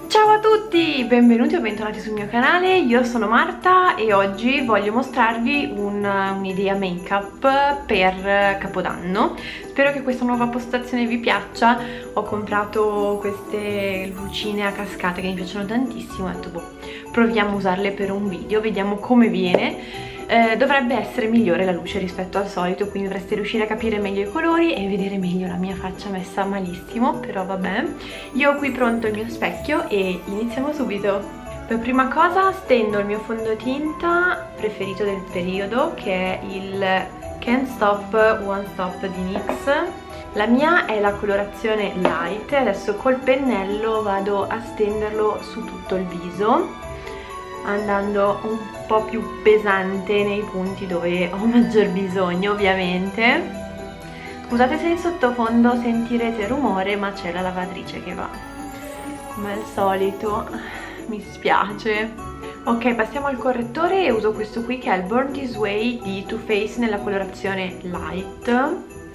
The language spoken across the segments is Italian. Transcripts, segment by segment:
Ciao a tutti, benvenuti o bentornati sul mio canale, io sono Marta e oggi voglio mostrarvi un'idea make-up per Capodanno. Spero che questa nuova postazione vi piaccia. Ho comprato queste lucine a cascata che mi piacciono tantissimo e ho detto boh, proviamo a usarle per un video, vediamo come viene. Dovrebbe essere migliore la luce rispetto al solito, quindi dovreste riuscire a capire meglio i colori e vedere meglio la mia faccia messa malissimo, però vabbè. Io ho qui pronto il mio specchio e iniziamo subito. Per prima cosa stendo il mio fondotinta preferito del periodo, che è il Can't Stop One Stop di NYX. La mia è la colorazione light, adesso col pennello vado a stenderlo su tutto il viso, andando un po' più pesante nei punti dove ho maggior bisogno, ovviamente. Scusate se in sottofondo sentirete rumore, ma c'è la lavatrice che va come al solito, mi spiace. Ok, passiamo al correttore e uso questo qui che è il Born This Way di Too Faced nella colorazione light.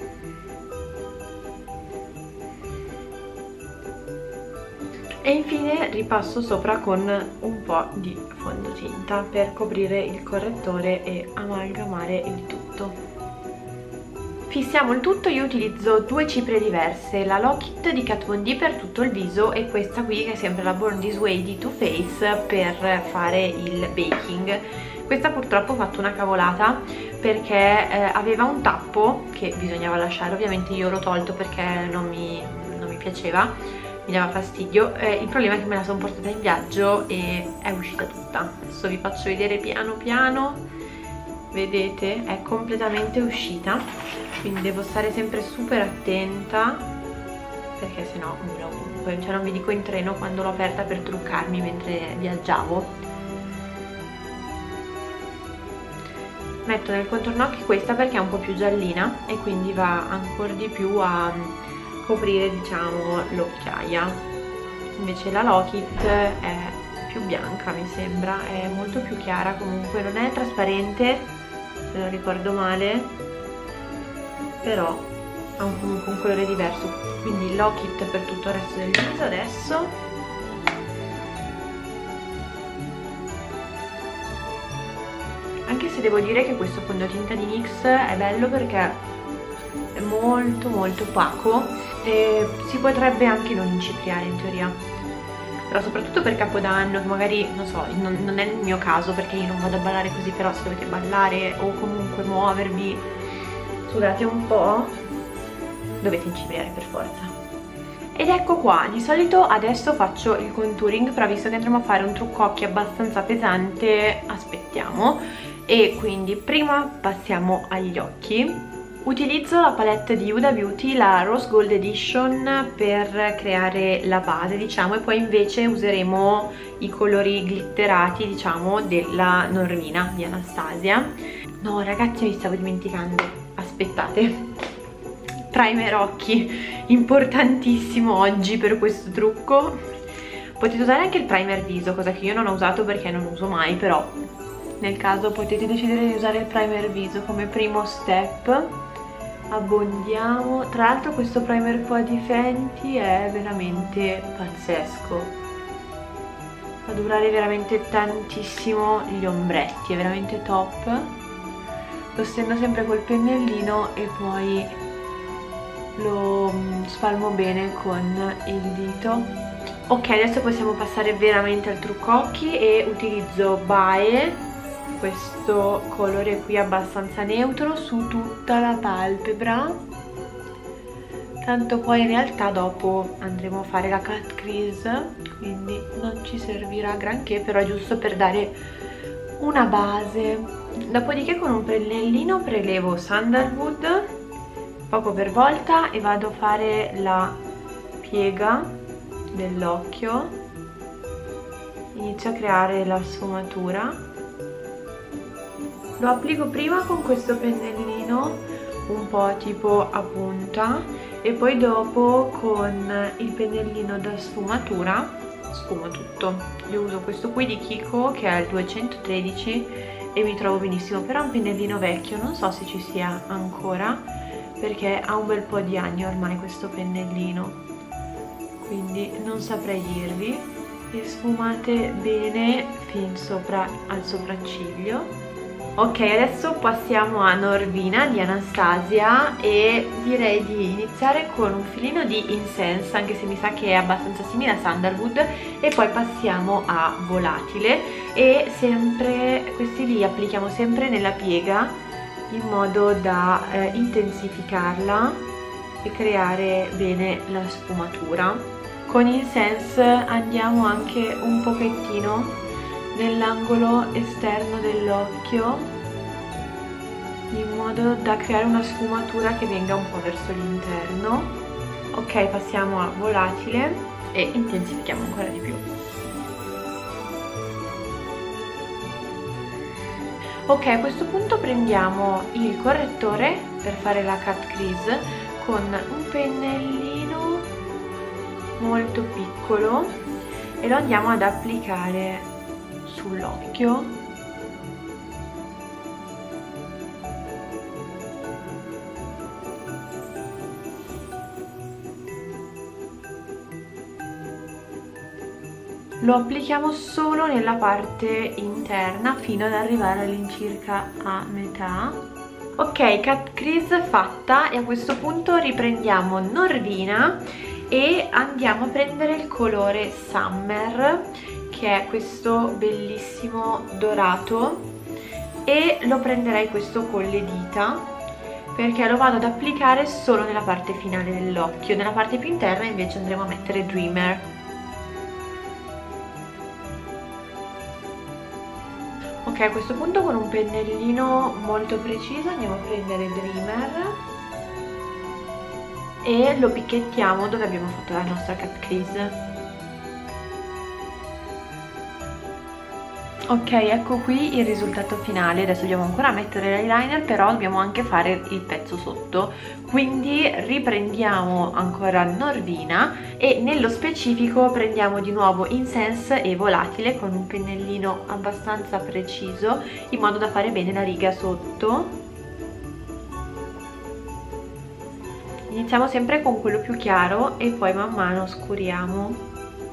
E infine ripasso sopra con un po' di fondotinta per coprire il correttore e amalgamare il tutto. Fissiamo il tutto. Io utilizzo due ciprie diverse, la Lock-It di Kat Von D per tutto il viso e questa qui che è sempre la Born This Way di Too Faced per fare il baking. Questa purtroppo ho fatto una cavolata perché aveva un tappo che bisognava lasciare, ovviamente io l'ho tolto perché non mi piaceva, mi dava fastidio. Il problema è che me la sono portata in viaggio e è uscita tutta. Adesso vi faccio vedere piano piano, vedete, è completamente uscita, quindi devo stare sempre super attenta perché sennò miro ovunque. Cioè non vi dico in treno quando l'ho aperta per truccarmi mentre viaggiavo. Metto nel contorno occhi questa perché è un po' più giallina e quindi va ancora di più a coprire, diciamo, l'occhiaia. Invece la Lock-It è più bianca, mi sembra, è molto più chiara, comunque non è trasparente se non ricordo male, però ha comunque un colore diverso. Quindi Lock-It per tutto il resto del viso adesso. Anche se devo dire che questo fondotinta di NYX è bello perché è molto opaco e si potrebbe anche non incipriare in teoria, però soprattutto per Capodanno, che magari, non so, non è il mio caso perché io non vado a ballare così, però se dovete ballare o comunque muovervi, sudate un po', dovete incipriare per forza. Ed ecco qua, di solito adesso faccio il contouring, però visto che andremo a fare un trucco occhi abbastanza pesante, aspettiamo. E quindi prima passiamo agli occhi. Utilizzo la palette di Huda Beauty, la Rose Gold Edition, per creare la base, diciamo, e poi invece useremo i colori glitterati, diciamo, della Normina di Anastasia. No ragazzi, mi stavo dimenticando, aspettate, primer occhi, importantissimo oggi per questo trucco. Potete usare anche il primer viso, cosa che io non ho usato perché non uso mai, però nel caso potete decidere di usare il primer viso come primo step. Abbondiamo. Tra l'altro questo primer qua di Fenty è veramente pazzesco, fa durare veramente tantissimo gli ombretti, è veramente top. Lo stendo sempre col pennellino e poi lo spalmo bene con il dito. Ok, adesso possiamo passare veramente al trucco occhi e utilizzo Bae, questo colore qui abbastanza neutro, su tutta la palpebra. Tanto poi in realtà dopo andremo a fare la cut crease, quindi non ci servirà granché, però è giusto per dare una base. Dopodiché con un pennellino prelevo Sandalwood poco per volta e vado a fare la piega dell'occhio. Inizio a creare la sfumatura. Lo applico prima con questo pennellino un po' tipo a punta e poi dopo con il pennellino da sfumatura sfumo tutto. Io uso questo qui di Kiko che è il 213 e mi trovo benissimo, però è un pennellino vecchio, non so se ci sia ancora perché ha un bel po' di anni ormai questo pennellino, quindi non saprei dirvi. e sfumate bene fin sopra al sopracciglio. Ok, adesso passiamo a Norvina di Anastasia e direi di iniziare con un filino di Incense, anche se mi sa che è abbastanza simile a Sandalwood, e poi passiamo a Volatile, e sempre questi li applichiamo sempre nella piega in modo da intensificarla e creare bene la sfumatura. Con Incense andiamo anche un pochettino nell'angolo esterno dell'occhio in modo da creare una sfumatura che venga un po' verso l'interno. Ok, passiamo a Volatile e intensifichiamo ancora di più. Ok, a questo punto prendiamo il correttore per fare la cut crease con un pennellino molto piccolo e lo andiamo ad applicare sull'occhio. Lo applichiamo solo nella parte interna fino ad arrivare all'incirca a metà. Ok, cut crease fatta, e a questo punto riprendiamo Norvina e andiamo a prendere il colore Summer, che è questo bellissimo dorato, e lo prenderei questo con le dita perché lo vado ad applicare solo nella parte finale dell'occhio. Nella parte più interna invece andremo a mettere Dreamer. Ok, a questo punto con un pennellino molto preciso andiamo a prendere Dreamer e lo picchettiamo dove abbiamo fatto la nostra cut crease. Ok, ecco qui il risultato finale. Adesso dobbiamo ancora mettere l'eyeliner, però dobbiamo anche fare il pezzo sotto, quindi riprendiamo ancora Norvina e nello specifico prendiamo di nuovo Incense e Volatile con un pennellino abbastanza preciso in modo da fare bene la riga sotto. Iniziamo sempre con quello più chiaro e poi man mano scuriamo.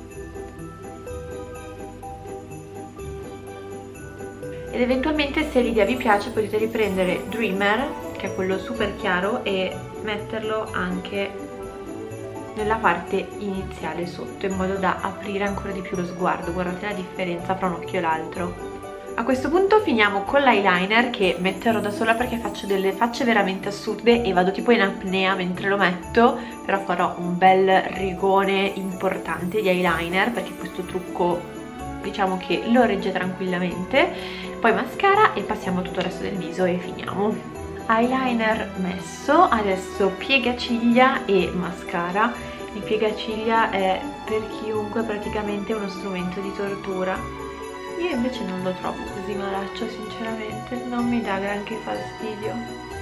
Ed eventualmente, se l'idea vi piace, potete riprendere Dreamer, che è quello super chiaro, e metterlo anche nella parte iniziale sotto, in modo da aprire ancora di più lo sguardo. Guardate la differenza fra un occhio e l'altro. A questo punto finiamo con l'eyeliner, che metterò da sola perché faccio delle facce veramente assurde e vado tipo in apnea mentre lo metto, però farò un bel rigone importante di eyeliner perché questo trucco diciamo che lo regge tranquillamente. Poi mascara e passiamo a tutto il resto del viso e finiamo. Eyeliner messo, adesso piegaciglia e mascara. Il piegaciglia è per chiunque praticamente uno strumento di tortura. Io invece non lo trovo così malaccio, sinceramente, non mi dà granché fastidio.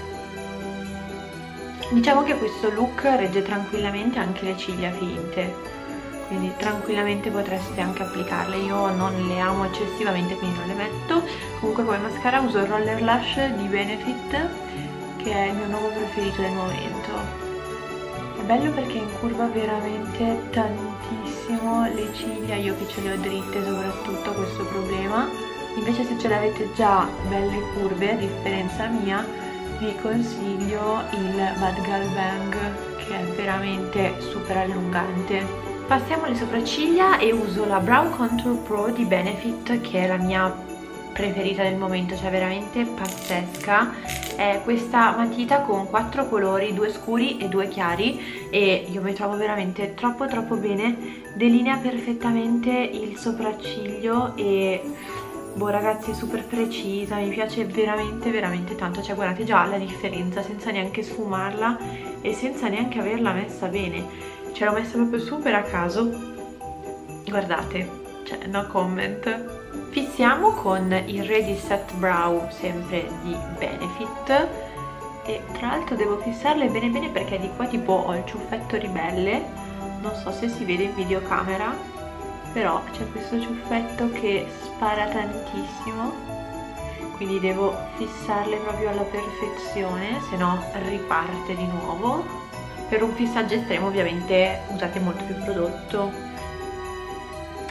Diciamo che questo look regge tranquillamente anche le ciglia finte, quindi tranquillamente potreste anche applicarle. Io non le amo eccessivamente, quindi non le metto. Comunque come mascara uso il Roller Lash di Benefit, che è il mio nuovo preferito del momento. È bello perché incurva veramente tantissimo le ciglia, io che ce le ho dritte soprattutto ho questo problema. Invece se ce le avete già belle curve, a differenza mia, vi consiglio il Bad Girl Bang, che è veramente super allungante. Passiamo alle sopracciglia e uso la Brow Contour Pro di Benefit, che è la mia preferita del momento, cioè veramente pazzesca. È questa matita con 4 colori, 2 scuri e 2 chiari, e io mi trovo veramente troppo bene, delinea perfettamente il sopracciglio e boh ragazzi, è super precisa, mi piace veramente tanto. Cioè guardate già la differenza senza neanche sfumarla e senza neanche averla messa bene. Ce l'ho messa proprio super a caso, guardate, cioè no comment. Fissiamo con il Ready Set Brow sempre di Benefit, e tra l'altro devo fissarle bene perché di qua tipo ho il ciuffetto ribelle, non so se si vede in videocamera, però c'è questo ciuffetto che spara tantissimo, quindi devo fissarle proprio alla perfezione, se no riparte di nuovo. Per un fissaggio estremo ovviamente usate molto più prodotto.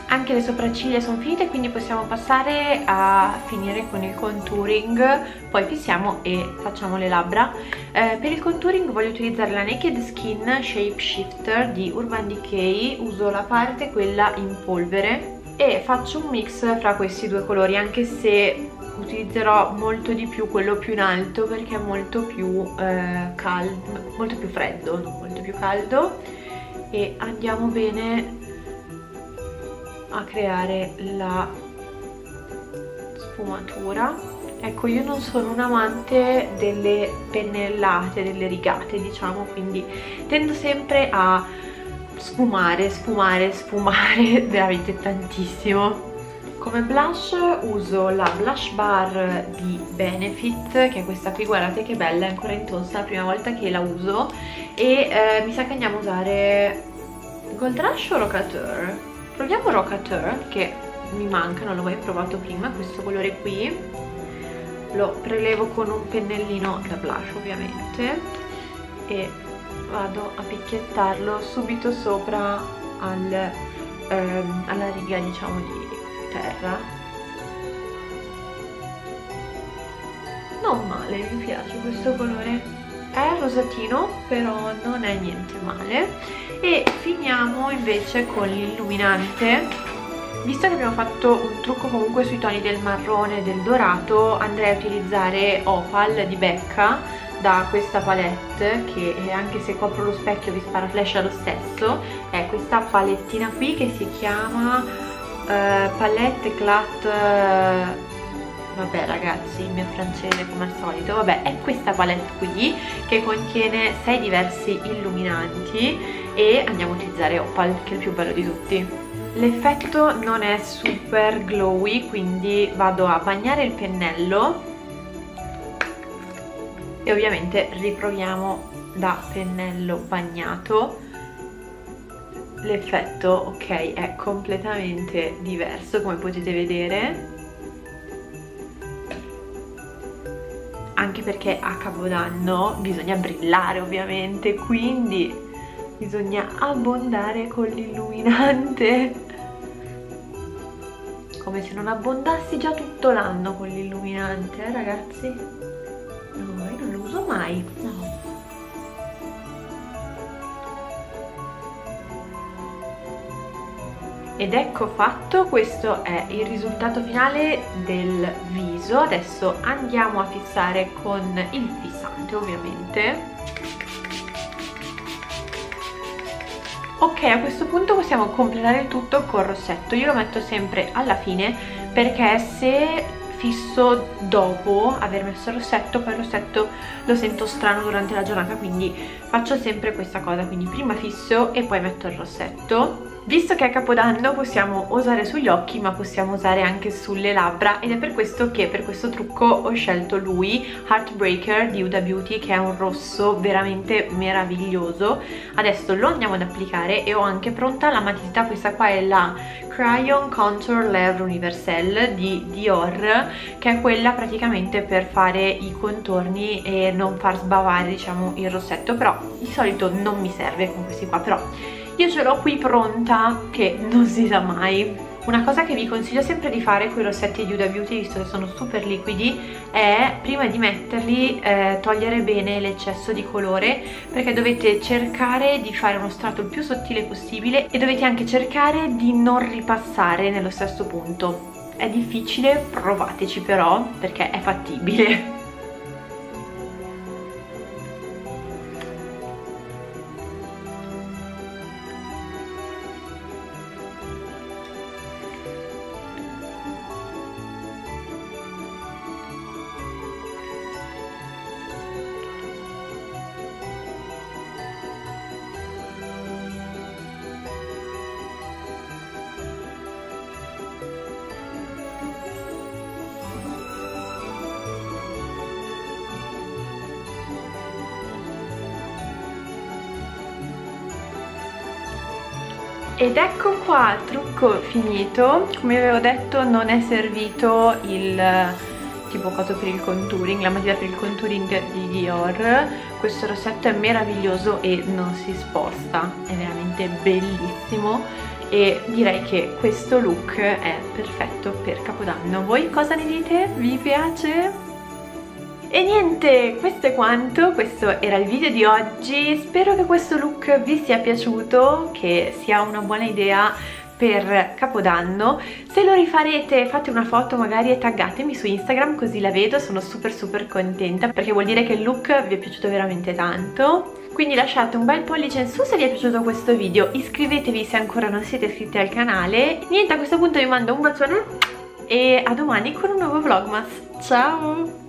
Anche le sopracciglia sono finite, quindi possiamo passare a finire con il contouring, poi fissiamo e facciamo le labbra. Per il contouring voglio utilizzare la Naked Skin Shape Shifter di Urban Decay, uso la parte quella in polvere e faccio un mix fra questi due colori, anche se utilizzerò molto di più quello più in alto perché è molto più caldo, molto più freddo, non molto più caldo, e andiamo bene a creare la sfumatura. Ecco, io non sono un amante delle pennellate, delle rigate, diciamo, quindi tendo sempre a sfumare veramente tantissimo. Come blush uso la Blush Bar di Benefit, che è questa qui, guardate che bella, è ancora intonsa, la prima volta che la uso, e mi sa che andiamo a usare Gold Rush o Rocateur? Proviamo Rocateur, che mi manca, non l'ho mai provato prima, questo colore qui. Lo prelevo con un pennellino da blush ovviamente e vado a picchiettarlo subito sopra alla riga, diciamo, di terra. Non male, mi piace questo colore, è rosatino però non è niente male. E finiamo invece con l'illuminante. Visto che abbiamo fatto un trucco comunque sui toni del marrone e del dorato, andrei a utilizzare Opal di Becca da questa palette, che anche se copro lo specchio vi spara flash lo stesso. È questa palettina qui che si chiama Palette Eclat, vabbè ragazzi, il mio francese come al solito, vabbè, è questa palette qui che contiene 6 diversi illuminanti e andiamo a utilizzare Opal, che è il più bello di tutti. L'effetto non è super glowy, quindi vado a bagnare il pennello e ovviamente riproviamo da pennello bagnato. L'effetto, ok, è completamente diverso, come potete vedere, anche perché a Capodanno bisogna brillare ovviamente, quindi bisogna abbondare con l'illuminante, come se non abbondassi già tutto l'anno con l'illuminante, ragazzi? No, io non lo uso mai, no. Ed ecco fatto, questo è il risultato finale del viso. Adesso andiamo a fissare con il fissante ovviamente. Ok, a questo punto possiamo completare il tutto col rossetto. Io lo metto sempre alla fine perché se fisso dopo aver messo il rossetto, poi il rossetto lo sento strano durante la giornata, quindi faccio sempre questa cosa, quindi prima fisso e poi metto il rossetto. Visto che è Capodanno possiamo usare sugli occhi, ma possiamo usare anche sulle labbra, ed è per questo che per questo trucco ho scelto lui, Heartbreaker di Huda Beauty, che è un rosso veramente meraviglioso. Adesso lo andiamo ad applicare e ho anche pronta la matita, questa qua è la Crayon Contour Lèvres Universelle di Dior, che è quella praticamente per fare i contorni e non far sbavare, diciamo, il rossetto, però di solito non mi serve con questi qua, però io ce l'ho qui pronta, che non si sa mai. Una cosa che vi consiglio sempre di fare con i rossetti di Huda Beauty, visto che sono super liquidi, è prima di metterli togliere bene l'eccesso di colore, perché dovete cercare di fare uno strato il più sottile possibile e dovete anche cercare di non ripassare nello stesso punto. È difficile, provateci però, perché è fattibile. Ed ecco qua, trucco finito. Come avevo detto non è servito il tipo coso per il contouring, la matita per il contouring di Dior. Questo rossetto è meraviglioso e non si sposta, è veramente bellissimo. e direi che questo look è perfetto per Capodanno. Voi cosa ne dite? Vi piace? E niente, questo è quanto, questo era il video di oggi. Spero che questo look vi sia piaciuto, che sia una buona idea per Capodanno. Se lo rifarete fate una foto magari e taggatemi su Instagram, così la vedo, sono super contenta perché vuol dire che il look vi è piaciuto veramente tanto. Quindi lasciate un bel pollice in su se vi è piaciuto questo video, iscrivetevi se ancora non siete iscritti al canale. Niente, a questo punto vi mando un bacione e a domani con un nuovo vlogmas. Ciao!